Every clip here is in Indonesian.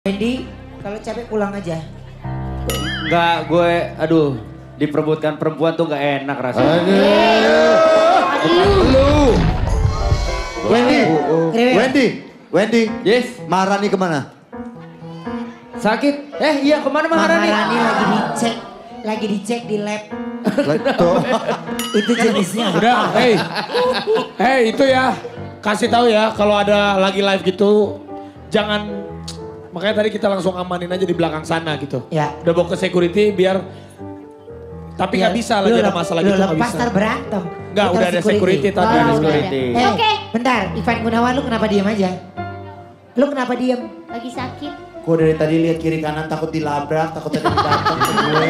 Wendy, kalau capek pulang aja. Enggak, gue aduh diperebutkan perempuan tuh gak enak rasanya. Lu. Wendy. Yes. Maharani kemana? Sakit? Iya kemana Maharani? Maharani lagi dicek di lab. Tuh. Itu jenisnya. Udah, hey itu ya. Kasih tahu ya kalau ada lagi live gitu, jangan, makanya tadi kita langsung amanin aja di belakang sana gitu. Ya. Udah bawa ke security biar, tapi nggak bisa lagi ada masalah gitu nggak lepas bisa. ntar berantem. Nggak, udah ada security tadi. Ada udah security. ada. Oke. Bentar, Ivan Gunawan lu kenapa diem aja? Lu kenapa diem? Lagi sakit. Gue dari tadi lihat kiri kanan takut dilabrak, takut ada yang datang ke gue.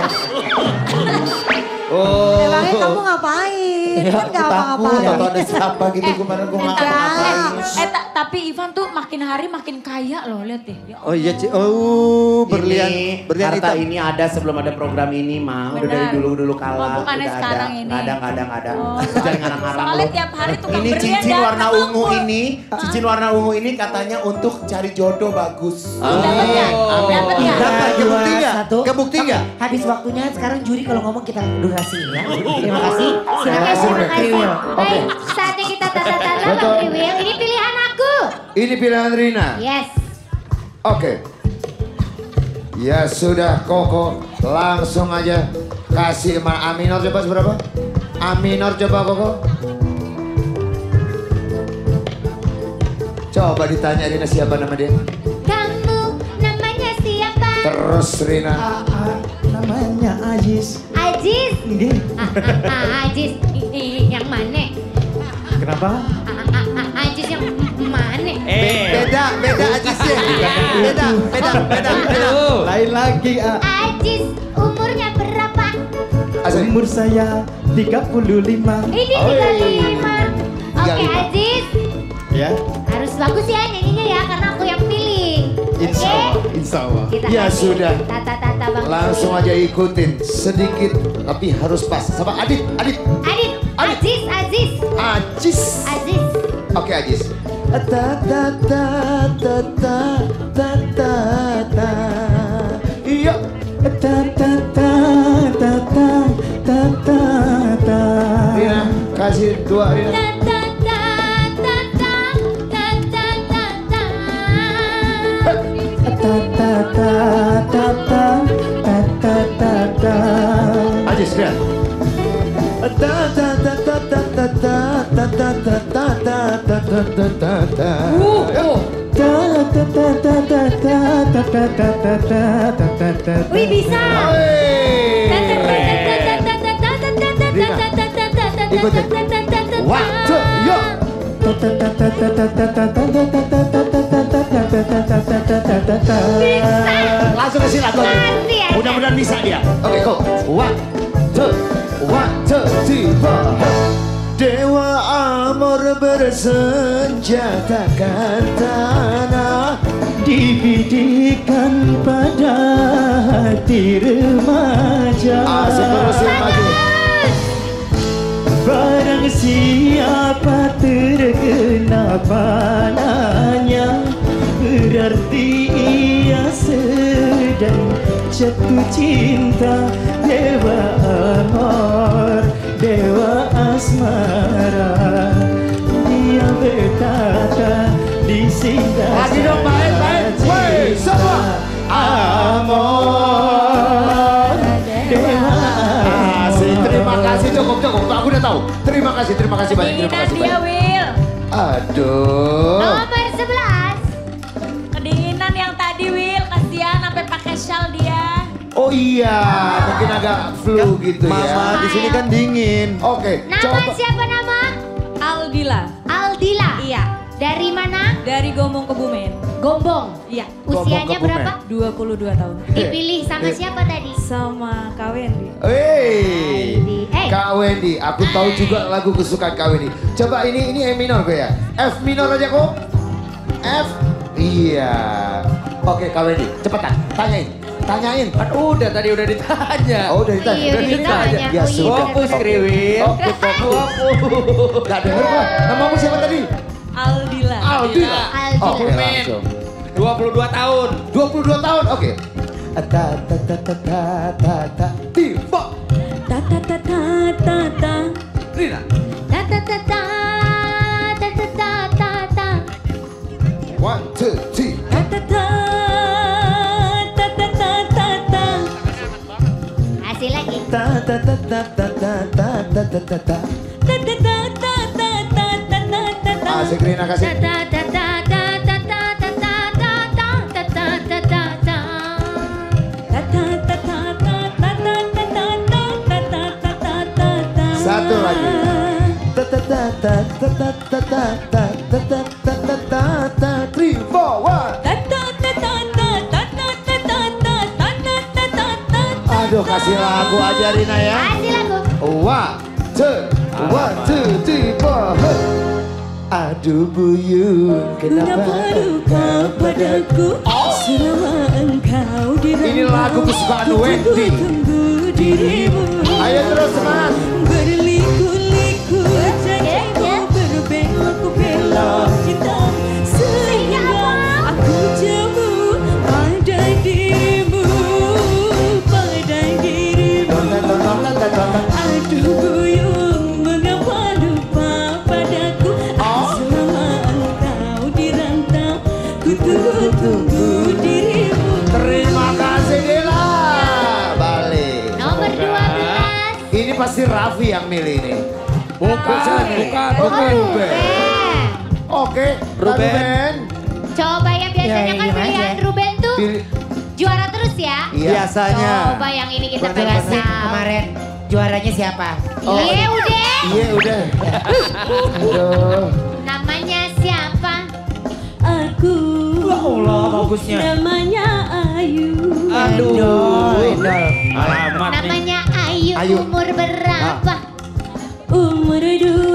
Emangnya kamu ngapain? Kan gak apa-apa. Takut ada siapa gitu, kemarin gue nggak ngapain. Tapi Ivan tuh makin hari makin kaya loh, lihat deh. Ya Oh iya, oh berlian Harta hitam. ini ada sebelum ada program ini, mah. Udah dari Benar. dulu kalah. Oh, bukannya udah sekarang ada. ini. Nggak ada. Oh. Jangan ngarang-ngarang Soalnya lu. tiap hari tukang Ini berlian cincin datang warna sama ungu gue. ini, cincin warna ungu ini katanya untuk cari jodoh bagus. Dapat ya? Dapat ya? Dapat kebukti nggak? Satu. Kebukti Oke, nggak? habis waktunya sekarang juri kalau ngomong kita durasi ya. Terima kasih. Terima kasih. Baik, saatnya kita tata-tata Bang Kriwil. Ini pilihan aku. Ini pilihan Rina. Yes. Oke. Ya sudah Koko, langsung aja kasih A minor coba seberapa? A minor coba Koko. Coba ditanya Rina siapa nama dia. Kamu namanya siapa? Terus Rina. Namanya Ajis. Ajis. Ajis. Yang mana? Kenapa? Ajis yang mana? Beda Ajisnya. Beda. Lain lagi. Ajis umurnya berapa? Asli. Umur saya 35. Ini 35. Oke Ajis. Ya. Harus bagus ya nyanyinya ya karena aku yang pilih. Oke? Insya Allah. Kita Ya kasih sudah. Tata-tata Bang Langsung Kriwil. aja ikutin sedikit tapi harus pas. Sama Adit. Adit. Ajis. Ajis. Oke Ajis. Iya. Rina, kasih dua Rina. Ajis lihat. Wih bisa. Waktu, yuk. Langsung kasih lagu. Mudah-mudahan bisa dia. Oke, go. Waktu, tiba. Dewa Amor bersenjatakan tanah, Dibidikan pada hati remaja. asik terus maju. Barang siapa terkena panahnya, berarti ia sedang jatuh cinta. Dewa Amor, Dewa Asmara, dia berkata di sini. Lagi dong, baik. Woi, semua. Amor, Dewa Asik, terima kasih cukup. Aku udah tahu. Terima kasih banyak. Terima Kedinginan kasih dia, banyak. Will. Aduh. Nomor 11. Kedinginan yang tadi, Will. Kasihan sampai pakai shawl dia. Oh iya, mungkin agak flu gitu ya. Mama, di sini kan dingin. Oke, Nama coba. siapa nama? Aldila. Aldila. Iya. Dari mana? Dari Gombong Kebumen. Gombong. Iya. Usianya Kebumen. berapa? 22 tahun. Dipilih sama siapa tadi? Sama Kak Wendy. Hey, Hey. Kak Wendy, aku tahu juga lagu kesukaan Kak Wendy. Coba ini E minor kok ya? F minor aja kok. F. Iya. Oke Kak Wendy, cepetan, tanyain. Kan udah tadi udah ditanya. Oh udah ditanya. Iya, udah ditanya. Ya Oh, iya, sudah. Fokus Kriwil. Oke, fokus. Gak denger gua. Namamu siapa tadi? Aldila. Aldila. Aldila. Oke langsung. 22 tahun. 22 tahun, oke. Ta Tifa. Ta ta ta ta ta ta. Rina. Ta ta ta ta ta ta ta ta ta. 1, 2, 3. Ta ta ta ta ta ta ta ta. Kasih lagi. Ta ta ta ta ta ta ta ta ta ta ta. Ta ta ta ta ta ta ta ta ta ta. Asik Rina Ta kasih. ta ta ta ta ta ta ta ta ta ta ta ta ta ta ta. Satu lagi. Ta ta ta ta ta ta ta ta ta ta ta ta ta ta ta 3, 4, 1. Aduh, kasih lagu aja Rina ya. Kasih lagu. 1, 2, 3, 4. Aduh buyut, kenapa engkau padaku selama engkau diramu? Ini lagu kesukaan Wendy. Dirimu. Ayo terus semangat. Berliku-liku janjimu berbelok-belok cinta sehingga aku jauh pada dirimu, pada dirimu. Aduh buyung, mengapa lupa padaku? Selama engkau di rantau, ku tunggu dirimu. Terima kasih Dela. Balik. Nomor 12. Ini pasti Raffi yang milih ini. Bukan. Ruben. Oke, Ruben. Coba yang biasanya Ya, kan iya pilihan aja. Ruben tuh Pilih. juara terus ya. Biasanya. Coba yang ini kita Coba pengen sih tahu. kemarin juaranya siapa? Iya udah. Iya udah. Aduh. Namanya siapa? Aku Allah, bagusnya. namanya Ayu. Aduh. Endol. Alamat nih. Namanya Ayu. Ayu. Umur berapa? Umur 26.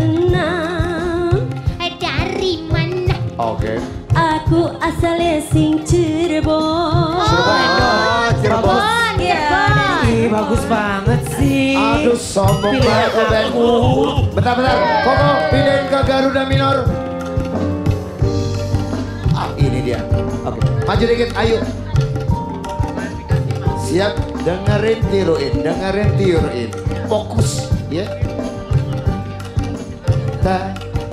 Dari mana? Oke. Aku asalnya sing Cirebon. Cirebon. Cirebon. Ih, bagus banget sih. Aduh sombong Pilih banget Ruben. Bentar. Koko pindahin ke Garuda Minor. Ah ini dia. Oke. Maju dikit, ayo. Siap, dengerin tiruin. Fokus, ya. Ta.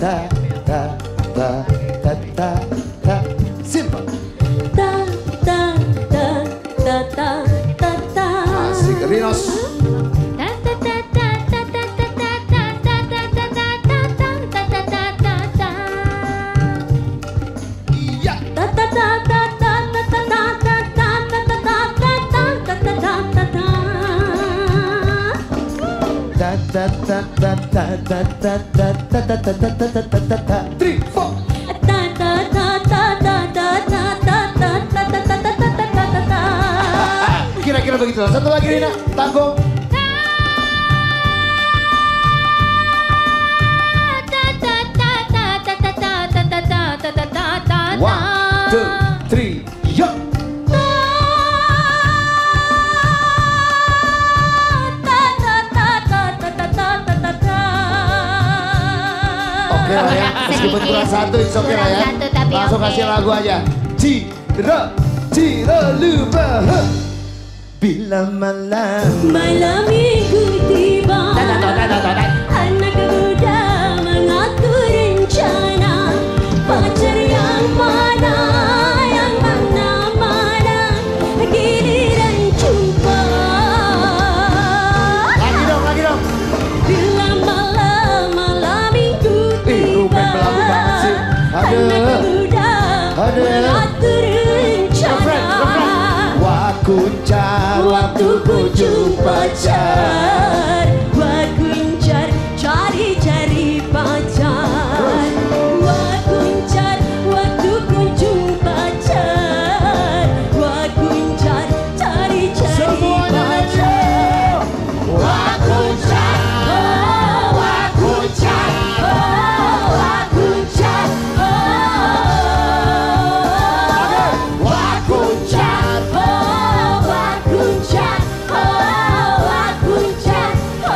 Simple. Asik, Rinos. Iya. Three, four. Kira-kira begitu. Satu lagi Rina, tanggung. One, two, three, yo. Oke lah ya, meskipun kurang satu, it's okay lah ya. Kurang satu, tapi Langsung oke. kasih lagu aja. Cira lupa. Bila malam. Malam minggu tiba, anak muda mengatur rencana, pacar yang mana giliran jumpa. Lagi dong. Bila malam minggu Ruben tiba, belagu banget sih. anak muda Aduh. mengatur rencana. Waktu ku jumpa pacar, wakuncar cari pacar, wakuncar waktu ku jumpa pacar, wakuncar cari pacar, wakuncar, oh wakuncar, oh wakuncar, oh wakuncar, oh wakuncar, oh wakuncar, oh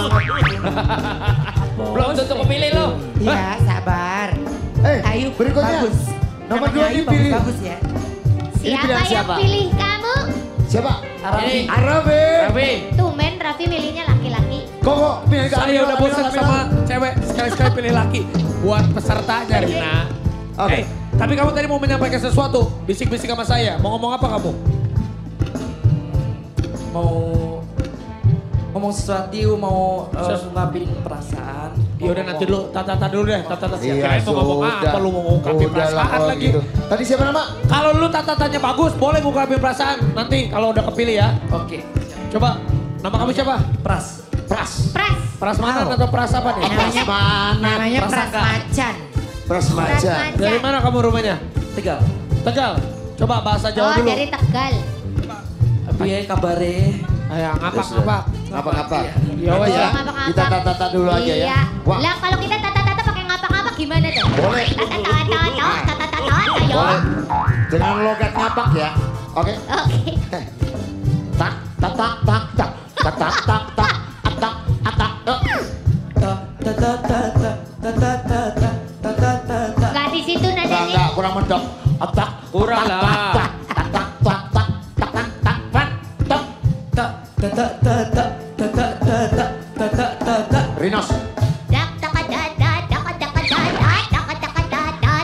Belum tentu kepilih lo. Iya, sabar. Ayo, berikutnya. bagus. Nomor 2 Namanya Ayu dipilih. bagus ya. Ini Siapa pilihan yang siapa? pilih kamu? Siapa? Ini. Arabe. Rabi. Tumen Raffi milihnya laki-laki. Kok pilih ke Saya Aminor, udah bosan Aminor, sama Aminor. cewek, sekali-sekali pilih laki. Buat pesertanya Rina. Oke. Tapi kamu tadi mau menyampaikan sesuatu, bisik-bisik sama saya. Mau ngomong apa kamu? Mau ngomong sesuatu, mau ngungkapin perasaan. Ya udah nanti dulu, tata dulu deh, tata Iya, Kirain mau ngomong apa, lu mau ngungkapin Udahlah perasaan kalau lagi. gitu. Tadi siapa nama? Kalau lu tata-tatanya bagus, boleh ngungkapin perasaan. Nanti kalau udah kepilih ya. Oke. Coba, nama kamu siapa? Pras. Pras. Pras. Pras mana atau Pras apa nih? Namanya Pras Prasangka. Macan. Prasmaja. Dari mana kamu rumahnya? Tegal. Tegal. Coba bahasa Jawa Oh, dulu. dari Tegal. Piye kabare? Ayo, ngapak-ngapak. Ngapa-ngapa? Ya wes ya. Ngapa-ngapa. Kita tata-tata dulu aja ya. Iya. Wah. Lah kalau kita tata-tata pakai ngapa-ngapa gimana tuh? Boleh. Tata-tata, ayo. Boleh. Dengan logat ngapak ya. Oke. Oke. Tak, tak, tak, tak, tak. Tak, tak, tak, tak. Atak, atak. Enggak di situ nadanya. Enggak, kurang mendok. Atak. Kurang tak, lah. tak, tak, tak, tak, tak, tak, tak, tak, tak, tak. Rinos. Dak tak dak dak dak dak dak dak dak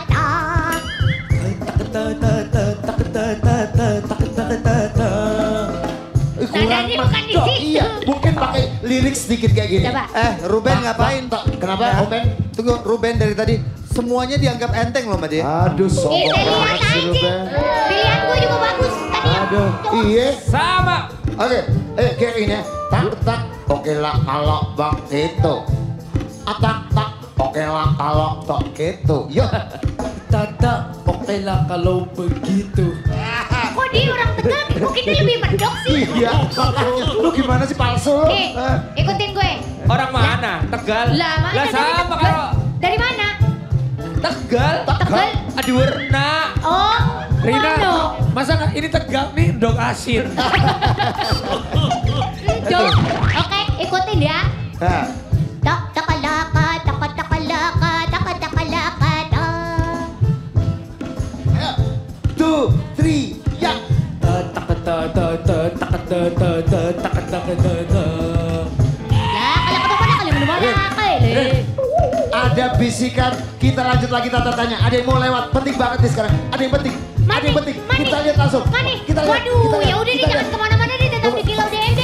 dak dak. Nadanya bukan di mendok. situ. Iya, mungkin pakai lirik sedikit kayak gini. Coba. Ruben ngapain? Kenapa, Ruben? Tunggu, Ruben dari tadi semuanya dianggap enteng loh sama dia. Aduh, sombong Kita lihat banget si aja. Ruben. Pilihan gue juga bagus. Tadi yang Aduh, cowok. iya. Sama. Oke, kayak ini ya. Tak, tak, oke lah kalau bang itu. Tak, tak, oke lah kalau tok gitu. Yuk. Tata, oke lah kalau begitu. Kok dia orang Tegal? Kok kita lebih mendok sih? Iya, makanya. Lu gimana sih palsu lu? Nih, ikutin gue. Orang mana? Tegal. Lah, mana Lah dari sama Tegal? kalau Dari mana? Tegal. Tegal. Adi warna. Oh, Rina, mana? masa nggak ini Tegal nih dog asin. Dok. Oke, ikutin ya. Nah, Tak takalaka, takalaka, takalaka, tak. 2, 3, ya. Lah, kalau kamu mana kalian mana kali? Ada bisikan, kita lanjut lagi tanya. Ada yang mau lewat, penting banget nih sekarang. Ada yang penting, ada yang penting. Kita lihat langsung. Mani. Kita lihat. Waduh, kita lihat, ya udah kita deh jangan lihat. kemana-mana deh, tetap di Kilau DMD